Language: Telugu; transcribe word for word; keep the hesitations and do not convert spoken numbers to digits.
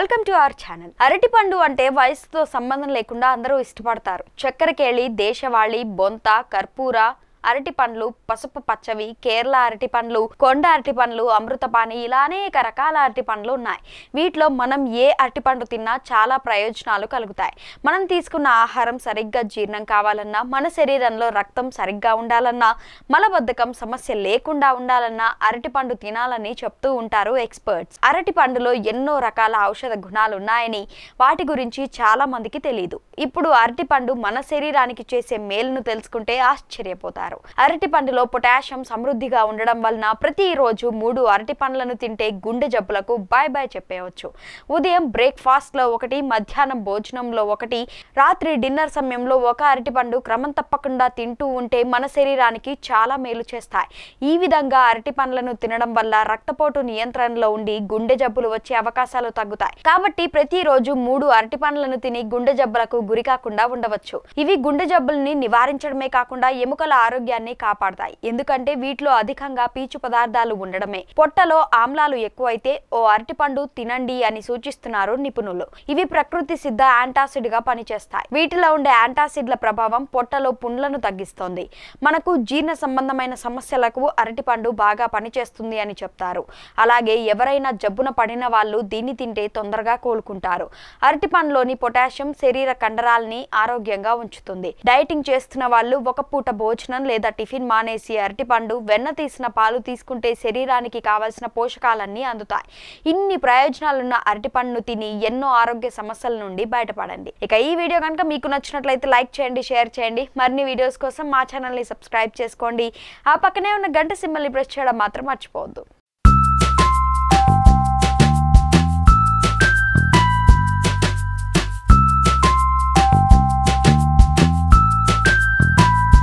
Welcome to our channel. అరటిపండు అంటే వయసుతో సంబంధం లేకుండా అందరూ ఇష్టపడతారు. చక్కెరకేళి, దేశవాళి, బొంత, కర్పూర అరటి పండ్లు, పసుపు పచ్చవి, కేరళ అరటి పండ్లు, కొండ అరటి పండ్లు, అమృతపాణి, ఇలా అనేక రకాల అరటి పండ్లు ఉన్నాయి. వీటిలో మనం ఏ అరటి పండు తిన్నా చాలా ప్రయోజనాలు కలుగుతాయి. మనం తీసుకున్న ఆహారం సరిగ్గా జీర్ణం కావాలన్నా, మన శరీరంలో రక్తం సరిగ్గా ఉండాలన్నా, మలబద్ధకం సమస్య లేకుండా ఉండాలన్నా అరటి పండు తినాలని చెప్తూ ఉంటారు ఎక్స్పర్ట్స్. అరటి పండులో ఎన్నో రకాల ఔషధ గుణాలు ఉన్నాయని, వాటి గురించి చాలా మందికి తెలియదు. ఇప్పుడు అరటి పండు మన శరీరానికి చేసే మేలును తెలుసుకుంటే ఆశ్చర్యపోతారు. అరటి పండులో పొటాషియం సమృద్ధిగా ఉండడం వలన ప్రతిరోజు మూడు అరటి పండ్లను తింటే గుండె జబ్బులకు బాయ్ బాయ్ చెప్పేయవచ్చు. ఉదయం బ్రేక్ఫాస్ట్ లో ఒకటి, మధ్యాహ్నం భోజనంలో ఒకటి, రాత్రి డిన్నర్ సమయంలో ఒక అరటి పండు క్రమం తప్పకుండా తింటూ ఉంటే మన శరీరానికి చాలా మేలు చేస్తాయి. ఈ విధంగా అరటి పండ్లను తినడం వల్ల రక్తపోటు నియంత్రణలో ఉండి గుండె జబ్బులు వచ్చే అవకాశాలు తగ్గుతాయి. కాబట్టి ప్రతిరోజు మూడు అరటి పండ్లను తిని గుండె జబ్బులకు గురి కాకుండా ఉండవచ్చు. ఇవి గుండె జబ్బుల్ని నివారించడమే కాకుండా ఎముకల ఆరోగ్యాన్ని కాపాడతాయి. ఎందుకంటే వీటిలో అధికంగా పీచు పదార్థాలు ఉండడమే. పొట్టలో ఆమ్లాలు ఎక్కువైతే ఓ అరటిపండు తినండి అని సూచిస్తున్నారు నిపుణులు. ఇవి ప్రకృతి సిద్ధ యాంటాసిడ్ గా పనిచేస్తాయి. వీటిలో ఉండే యాంటాసిడ్ల ప్రభావం పొట్టలో పుండ్లను తగ్గిస్తుంది. మనకు జీర్ణ సంబంధమైన సమస్యలకు అరటిపండు బాగా పనిచేస్తుంది అని చెప్తారు. అలాగే ఎవరైనా జబ్బున పడిన వాళ్ళు దీన్ని తింటే తొందరగా కోలుకుంటారు. అరటి పండులోని పొటాషియం శరీర కండరాల్ని ఆరోగ్యంగా ఉంచుతుంది. డైటింగ్ చేస్తున్న వాళ్ళు ఒక పూట భోజనం లేదా టిఫిన్ మానేసి అరటిపండు, వెన్న తీసిన పాలు తీసుకుంటే శరీరానికి కావలసిన పోషకాలన్నీ అందుతాయి. ఇన్ని ప్రయోజనాలున్న అరటిపండును తిని ఎన్నో ఆరోగ్య సమస్యల నుండి బయటపడండి. ఇక ఈ వీడియో కనుక మీకు నచ్చినట్లయితే లైక్ చేయండి, షేర్ చేయండి. మరిన్ని వీడియోస్ కోసం మా ఛానల్ని సబ్స్క్రైబ్ చేసుకోండి. ఆ పక్కనే ఉన్న గంట సింబల్ని ప్రెస్ చేయడం మాత్రం మర్చిపోవద్దు.